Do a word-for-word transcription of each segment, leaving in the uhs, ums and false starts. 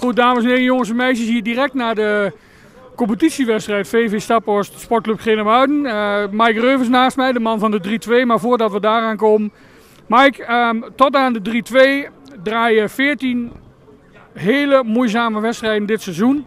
Goed, dames en heren, jongens en meisjes, hier direct naar de competitiewedstrijd V V Staphorst Sportclub Genemuiden. Uh, Mike Reuvers naast mij, de man van de drie twee, maar voordat we daaraan komen. Mike, um, tot aan de drie twee draaien veertien hele moeizame wedstrijden dit seizoen.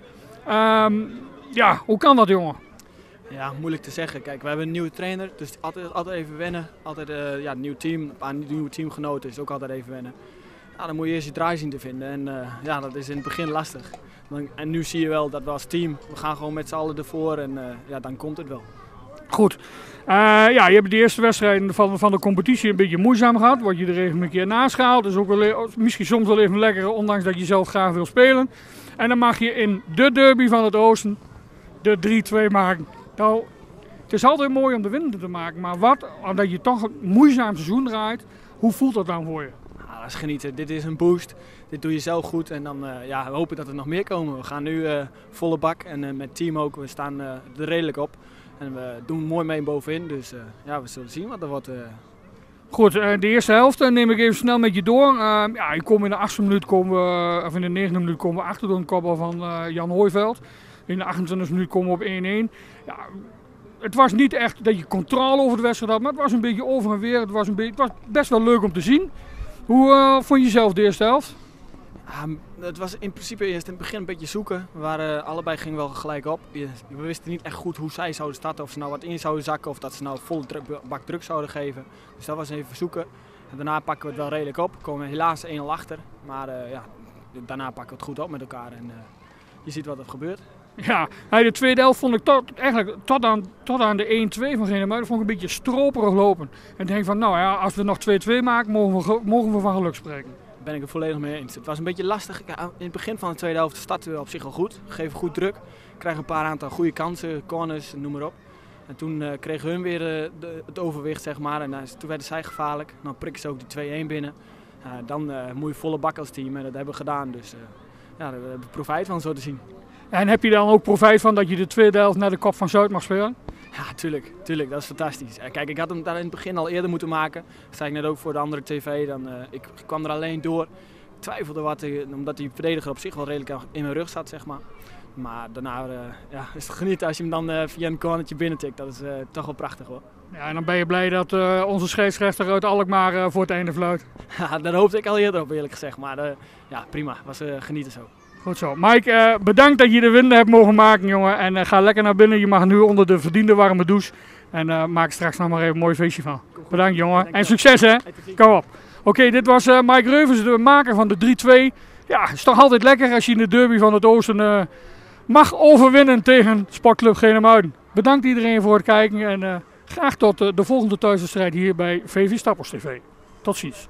Um, ja, hoe kan dat, jongen? Ja, moeilijk te zeggen. Kijk, we hebben een nieuwe trainer, dus altijd, altijd even wennen. Altijd uh, ja, een nieuw team, een paar nieuwe teamgenoten is ook altijd even wennen. Ja, dan moet je eerst je draai zien te vinden en uh, ja, dat is in het begin lastig. En nu zie je wel dat we als team, we gaan gewoon met z'n allen ervoor en uh, ja, dan komt het wel. Goed. Uh, ja, je hebt de eerste wedstrijden van, van de competitie een beetje moeizaam gehad. Word je er even een keer naast gehaald. Dat is ook wel, misschien soms wel even lekker, ondanks dat je zelf graag wil spelen. En dan mag je in de derby van het Oosten de drie twee maken. Nou, het is altijd mooi om de winnende te maken, maar wat, omdat je toch een moeizaam seizoen draait, hoe voelt dat dan voor je? Ja, dat is genieten. Dit is een boost. Dit doe je zelf goed en dan uh, ja, we hopen dat er nog meer komen. We gaan nu uh, volle bak en uh, met het team ook. We staan uh, er redelijk op en we doen mooi mee bovenin. Dus uh, ja, we zullen zien wat er wordt. Uh... Goed, uh, de eerste helft uh, neem ik even snel met je door. Uh, ja, je komt in de achtste minuut, komen we, of in de negende minuut komen we achter door een kopbal van uh, Jan Hooiveld. In de achtentwintigste minuut komen we op één één. Ja, het was niet echt dat je controle over de wedstrijd had, maar het was een beetje over en weer. Het was, een beetje, het was best wel leuk om te zien. Hoe uh, vond je zelf de eerste helft? Ja, het was in principe eerst in het begin een beetje zoeken. We waren, allebei gingen wel gelijk op. We wisten niet echt goed hoe zij zouden starten. Of ze nou wat in zouden zakken of dat ze nou volle druk, bak druk zouden geven. Dus dat was even zoeken. En daarna pakken we het wel redelijk op. We komen helaas één nul achter. Maar uh, ja, daarna pakken we het goed op met elkaar. En uh, je ziet wat er gebeurt. Ja, de tweede helft vond ik tot, eigenlijk tot aan, tot aan de één twee van Genemuiden vond ik een beetje stroperig lopen. En ik denk van, nou ja, als we nog twee twee maken, mogen we, mogen we van geluk spreken. Daar ben ik het volledig mee eens. Het was een beetje lastig. Ja, in het begin van de tweede helft starten we op zich al goed. We geven goed druk. Krijgen een paar aantal goede kansen, corners, noem maar op. En toen uh, kregen hun weer uh, de, het overwicht, zeg maar. En uh, toen werden zij gevaarlijk. Dan prikken ze ook die twee één binnen. Uh, dan uh, moet je volle bak als team en dat hebben we gedaan. Dus uh, ja, daar hebben we profijt van, zo te zien. En heb je dan ook profijt van dat je de tweede helft naar de Kop van Zuid mag spelen? Ja, tuurlijk, tuurlijk. Dat is fantastisch. Kijk, ik had hem daar in het begin al eerder moeten maken. Dat zei ik net ook voor de andere tv. Dan, uh, ik kwam er alleen door. Ik twijfelde wat, omdat die verdediger op zich wel redelijk in mijn rug zat, zeg maar. Maar daarna uh, ja, is het genieten als je hem dan uh, via een cornertje binnentikt. Dat is uh, toch wel prachtig, hoor. Ja, en dan ben je blij dat uh, onze scheidsrechter uit Alkmaar uh, voor het einde fluit. Ja, daar hoopte ik al eerder op, eerlijk gezegd. Maar uh, ja, prima. Was uh, genieten zo. Goed zo. Mike, uh, bedankt dat je de winnen hebt mogen maken, jongen. En uh, ga lekker naar binnen. Je mag nu onder de verdiende warme douche. En uh, maak straks nog maar even een mooi feestje van. Bedankt, jongen. En succes, hè. Kom op. Oké, okay, dit was uh, Mike Reuvers, de maker van de drie twee. Ja, het is toch altijd lekker als je in de derby van het Oosten uh, mag overwinnen tegen Sportclub Genemuiden. Bedankt iedereen voor het kijken. En uh, graag tot uh, de volgende thuiswedstrijd hier bij V V Staphorst T V. Tot ziens.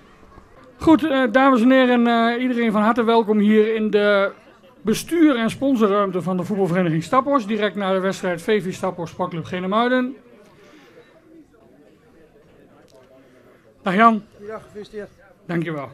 Goed, uh, dames en heren, uh, iedereen van harte welkom hier in de bestuur- en sponsorruimte van de voetbalvereniging Staphorst. Direct na de wedstrijd V V Staphorst Sportclub Genemuiden. Dag Jan. Ja, gefeliciteerd. Dankjewel.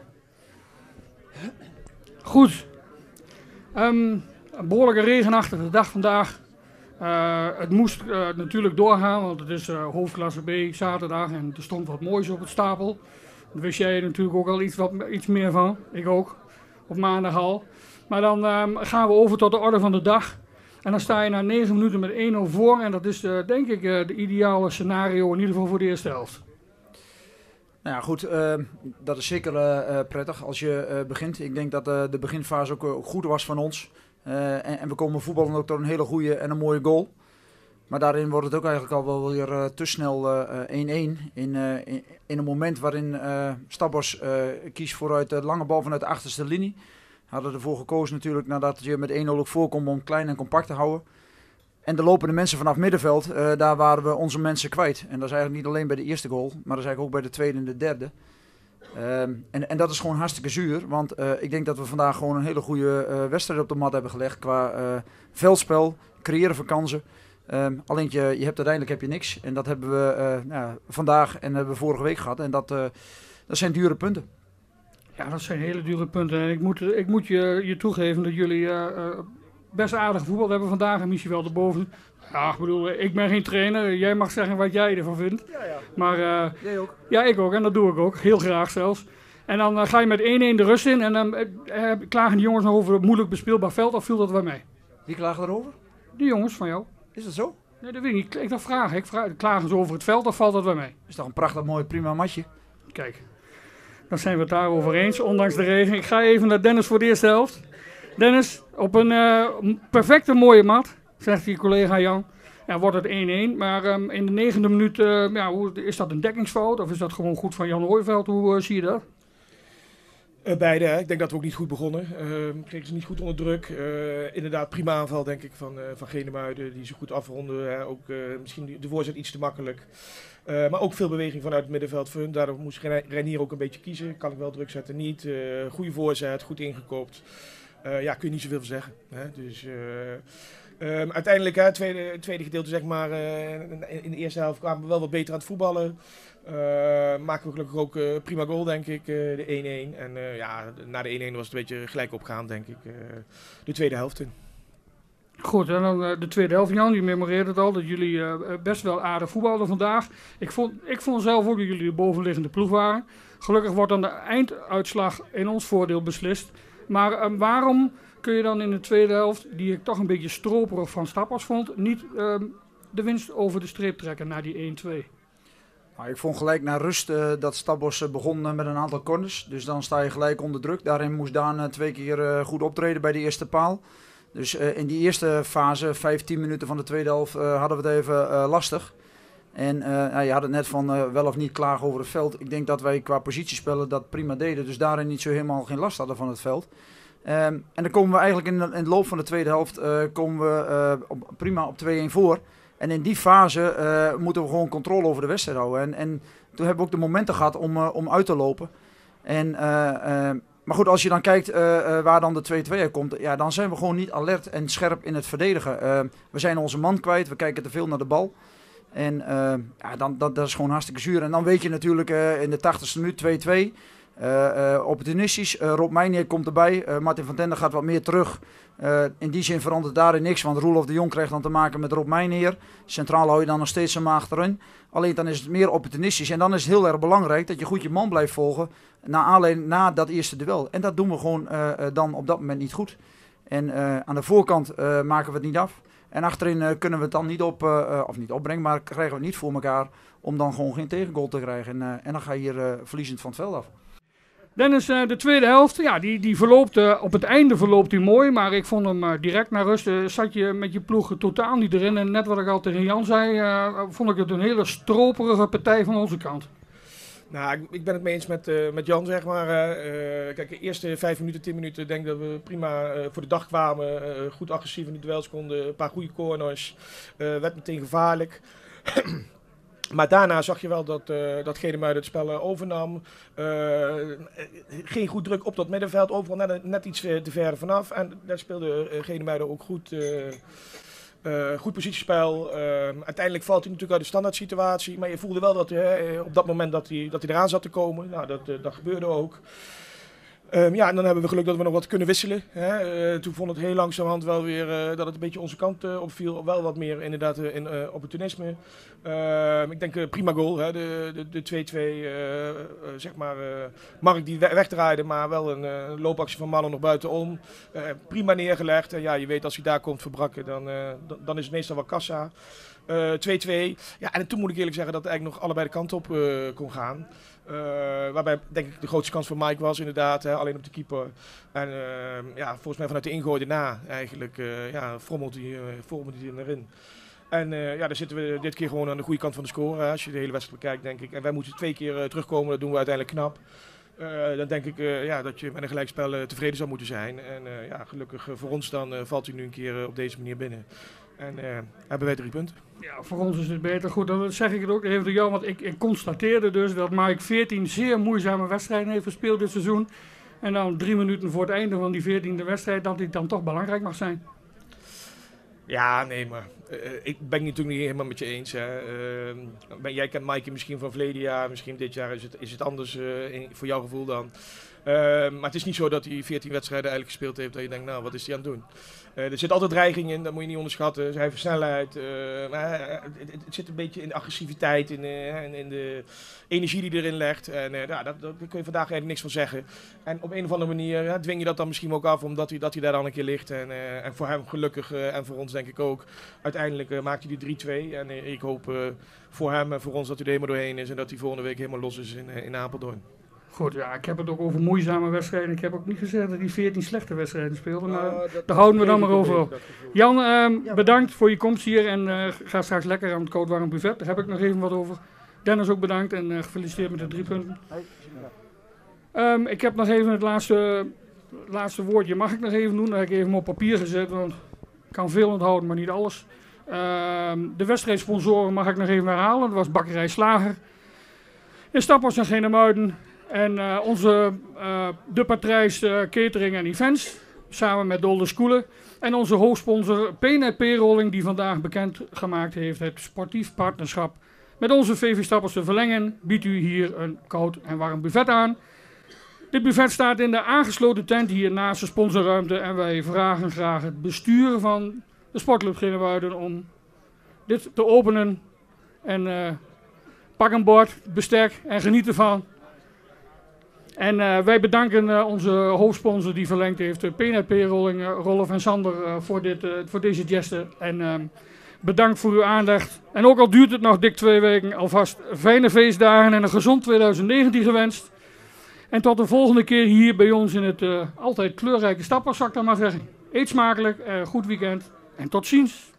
Goed. Um, een behoorlijke regenachtige dag vandaag. Uh, het moest uh, natuurlijk doorgaan, want het is uh, hoofdklasse B zaterdag en er stond wat moois op het stapel. Daar wist jij natuurlijk ook al iets, wat, iets meer van. Ik ook. Op maandag al. Maar dan um, gaan we over tot de orde van de dag. En dan sta je na negen minuten met één nul voor. En dat is uh, denk ik uh, de ideale scenario, in ieder geval voor de eerste helft. Nou ja, goed. Uh, dat is zeker uh, prettig als je uh, begint. Ik denk dat uh, de beginfase ook uh, goed was van ons. Uh, en, en we komen voetballen ook tot een hele goede en een mooie goal. Maar daarin wordt het ook eigenlijk al wel weer uh, te snel één één. Uh, in, uh, in, in een moment waarin uh, Staphorst uh, kiest vooruit de lange bal vanuit de achterste linie. Hadden ervoor gekozen natuurlijk nadat je met één nul ook voorkomt om klein en compact te houden. En de lopende mensen vanaf middenveld, uh, daar waren we onze mensen kwijt. En dat is eigenlijk niet alleen bij de eerste goal, maar dat is eigenlijk ook bij de tweede en de derde. Um, en, en dat is gewoon hartstikke zuur, want uh, ik denk dat we vandaag gewoon een hele goede uh, wedstrijd op de mat hebben gelegd qua uh, veldspel, creëren van kansen. Um, alleen je, je hebt uiteindelijk heb je niks en dat hebben we uh, nou, vandaag en hebben we vorige week gehad en dat, uh, dat zijn dure punten. Ja, dat zijn hele dure punten en ik moet, ik moet je, je toegeven dat jullie uh, uh, best aardig voetbal hebben vandaag en misschien wel erboven. Ja, ik bedoel, ik ben geen trainer, jij mag zeggen wat jij ervan vindt. Ja, ja. Maar uh, jij ook? Ja, ik ook en dat doe ik ook, heel graag zelfs. En dan uh, ga je met één-één de rust in en dan uh, uh, klagen die jongens nog over het moeilijk bespeelbaar veld, of viel dat wel mee? Wie klagen erover? Die jongens van jou. Is dat zo? Nee, dat weet ik niet. Ik dacht vragen. Ik vraag, klagen ze over het veld of valt dat wel mee? Is toch een prachtig mooi prima matje? Kijk, dan zijn we het daarover eens, ondanks de regen. Ik ga even naar Dennis voor de eerste helft. Dennis, op een uh, perfecte mooie mat, zegt je collega Jan. Ja, wordt het één-één, maar um, in de negende minuut, uh, ja, hoe, is dat een dekkingsfout of is dat gewoon goed van Jan Hooiveld? Hoe uh, zie je dat? Uh, beide, hè. Ik denk dat we ook niet goed begonnen. Uh, kregen ze niet goed onder druk. Uh, inderdaad, prima aanval denk ik van, uh, van Genemuiden, die ze goed afronden. Hè. Ook uh, misschien de voorzet iets te makkelijk. Uh, maar ook veel beweging vanuit het middenveld voor hun. Daardoor moest Reinier ook een beetje kiezen. Kan ik wel druk zetten, niet. Uh, goede voorzet, goed ingekoopt. Uh, ja, kun je niet zoveel van zeggen. Hè. Dus... Uh, Um, uiteindelijk, het tweede, tweede gedeelte, zeg maar, uh, in de eerste helft kwamen we wel wat beter aan het voetballen. Uh, maken we gelukkig ook uh, prima goal, denk ik, uh, de één-één. En uh, ja, na de één-één was het een beetje gelijk opgaan, denk ik, uh, de tweede helft in. Goed, en dan uh, de tweede helft, Jan, je memoreerde het al, dat jullie uh, best wel aardig voetbalden vandaag. Ik vond, ik vond zelf ook dat jullie de bovenliggende ploeg waren. Gelukkig wordt dan de einduitslag in ons voordeel beslist. Maar um, waarom... kun je dan in de tweede helft, die ik toch een beetje stroperig van Stappers vond, niet um, de winst over de streep trekken naar die één-twee? Nou, ik vond gelijk na rust uh, dat Stappers uh, begon uh, met een aantal corners. Dus dan sta je gelijk onder druk. Daarin moest Daan uh, twee keer uh, goed optreden bij de eerste paal. Dus uh, in die eerste fase, vijftien minuten van de tweede helft, uh, hadden we het even uh, lastig. En uh, nou, je had het net van uh, wel of niet klagen over het veld. Ik denk dat wij qua positiespellen dat prima deden. Dus daarin niet zo helemaal geen last hadden van het veld. Um, en dan komen we eigenlijk in de, in de loop van de tweede helft uh, komen we uh, op, prima op twee-één voor. En in die fase uh, moeten we gewoon controle over de wedstrijd houden. En, en toen hebben we ook de momenten gehad om, uh, om uit te lopen. En, uh, uh, maar goed, als je dan kijkt uh, uh, waar dan de twee-twee uit komt, ja, dan zijn we gewoon niet alert en scherp in het verdedigen. Uh, we zijn onze man kwijt, we kijken te veel naar de bal. En uh, ja, dan, dat, dat is gewoon hartstikke zuur. En dan weet je natuurlijk uh, in de tachtigste minuut twee-twee. Uh, uh, opportunistisch, uh, Rob Meijneer komt erbij, uh, Martin van Tende gaat wat meer terug. Uh, in die zin verandert daarin niks, want Roelof de Jong krijgt dan te maken met Rob Meijneer. Centraal hou je dan nog steeds hem achterin. Alleen dan is het meer opportunistisch en dan is het heel erg belangrijk dat je goed je man blijft volgen na, aanleiding, na dat eerste duel. En dat doen we gewoon uh, uh, dan op dat moment niet goed. En uh, aan de voorkant uh, maken we het niet af. En achterin uh, kunnen we het dan niet op, uh, uh, of niet opbrengen, maar krijgen we het niet voor elkaar om dan gewoon geen tegengoal te krijgen. En, uh, en dan ga je hier uh, verliezend van het veld af. Dennis, uh, de tweede helft, ja, die, die verloopt, uh, op het einde verloopt hij mooi, maar ik vond hem uh, direct naar rust. Uh, zat je met je ploeg totaal niet erin en net wat ik al tegen Jan zei, uh, vond ik het een hele stroperige partij van onze kant. Nou, ik, ik ben het mee eens met, uh, met Jan, zeg maar. Uh, kijk, de eerste vijf minuten, tien minuten denk ik dat we prima uh, voor de dag kwamen. Uh, goed agressief in de duels konden, een paar goede corners, uh, werd meteen gevaarlijk. Maar daarna zag je wel dat, uh, dat Genemuiden het spel uh, overnam. Uh, geen goed druk op dat middenveld, overal net, net iets te ver vanaf. En daar speelde uh, Genemuiden ook goed, uh, uh, goed positiespel. Uh, uiteindelijk valt hij natuurlijk uit de standaard situatie. Maar je voelde wel dat uh, op dat moment dat hij, dat hij eraan zat te komen. Nou, dat, uh, dat gebeurde ook. Um, ja, en dan hebben we geluk dat we nog wat kunnen wisselen. Hè. Uh, toen vond het heel langzamerhand wel weer uh, dat het een beetje onze kant uh, opviel. Wel wat meer inderdaad uh, in uh, opportunisme. Uh, ik denk uh, prima goal, hè. De, de, de twee-twee, uh, uh, zeg maar, uh, Mark die we wegdraaide, maar wel een uh, loopactie van Marlon nog buitenom. Uh, prima neergelegd. En ja, je weet als hij daar komt verbrakken, dan, uh, dan is het meestal wel kassa. twee-twee. Uh, ja, en toen moet ik eerlijk zeggen dat het eigenlijk nog allebei de kant op uh, kon gaan. Uh, waarbij denk ik de grootste kans voor Mike was inderdaad, hè, alleen op de keeper. En uh, ja, volgens mij vanuit de ingooi daarna eigenlijk uh, ja, frommelt hij uh, erin. En uh, ja, dan zitten we dit keer gewoon aan de goede kant van de score, hè, als je de hele wedstrijd bekijkt, denk ik. En wij moeten twee keer uh, terugkomen, dat doen we uiteindelijk knap. Uh, dan denk ik uh, ja, dat je met een gelijkspel uh, tevreden zou moeten zijn. En uh, ja, gelukkig uh, voor ons dan uh, valt hij nu een keer uh, op deze manier binnen. En uh, hebben wij drie punten. Ja, voor ons is het beter. Goed, dan zeg ik het ook even door jou, want ik, ik constateerde dus dat Mike veertien zeer moeizame wedstrijden heeft gespeeld dit seizoen. En dan drie minuten voor het einde van die veertiende wedstrijd, dat dit dan toch belangrijk mag zijn. Ja, nee, maar uh, ik ben het natuurlijk niet helemaal met je eens. Hè. Uh, ben, jij kent Maaike misschien van verleden jaar, misschien dit jaar is het, is het anders uh, in, voor jouw gevoel dan. Uh, maar het is niet zo dat hij veertien wedstrijden eigenlijk gespeeld heeft dat je denkt, nou wat is hij aan het doen. Uh, er zit altijd dreiging in, dat moet je niet onderschatten. Zij heeft snelheid, uh, maar uh, het, het zit een beetje in de agressiviteit, in, uh, in, in de energie die erin legt. En uh, ja, dat, daar kun je vandaag eigenlijk niks van zeggen. En op een of andere manier ja, dwing je dat dan misschien ook af, omdat hij, dat hij daar dan een keer ligt. En, uh, en voor hem gelukkig, uh, en voor ons denk ik ook, uiteindelijk uh, maakt hij die drie twee. En uh, ik hoop uh, voor hem en voor ons dat hij er helemaal doorheen is en dat hij volgende week helemaal los is in, uh, in Apeldoorn. Goed, ja, ik heb het ook over moeizame wedstrijden. Ik heb ook niet gezegd dat hij veertien slechte wedstrijden speelde, maar uh, dat, daar houden we dan maar over op. Jan, uh, ja, bedankt voor je komst hier en uh, ga straks lekker aan het koudwarm buffet. Daar heb ik nog even wat over. Dennis ook bedankt en uh, gefeliciteerd met de drie punten. Um, ik heb nog even het laatste, laatste woordje, mag ik nog even doen? Dat heb ik even op papier gezet, want ik kan veel onthouden, maar niet alles. Um, de wedstrijdsponsoren mag ik nog even herhalen. Dat was Bakkerij Slager. In Staphorst en Genemuiden. En uh, onze uh, De Patrijs uh, Catering en Events, samen met Dolder Schoelen. En onze hoofdsponsor P N P Rolling, die vandaag bekend gemaakt heeft het sportief partnerschap met onze V V Staphorst te verlengen, biedt u hier een koud en warm buffet aan. Dit buffet staat in de aangesloten tent hier naast de sponsorruimte en wij vragen graag het bestuur van de Sportclub Genemuiden om dit te openen. En uh, pak een bord, bestek en geniet ervan. En uh, wij bedanken uh, onze hoofdsponsor die verlengd heeft, de P N P Rolling, uh, Rolf en Sander, uh, voor, dit, uh, voor deze gesten. En uh, bedankt voor uw aandacht. En ook al duurt het nog dik twee weken, alvast fijne feestdagen en een gezond twintig negentien gewenst. En tot de volgende keer hier bij ons in het uh, altijd kleurrijke Staphorst, zou ik dan maar zeggen. Eet smakelijk, uh, goed weekend en tot ziens.